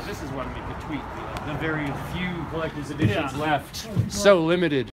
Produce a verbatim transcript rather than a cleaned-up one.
this is one we could tweet. The very few collector's editions Yeah. left. So limited.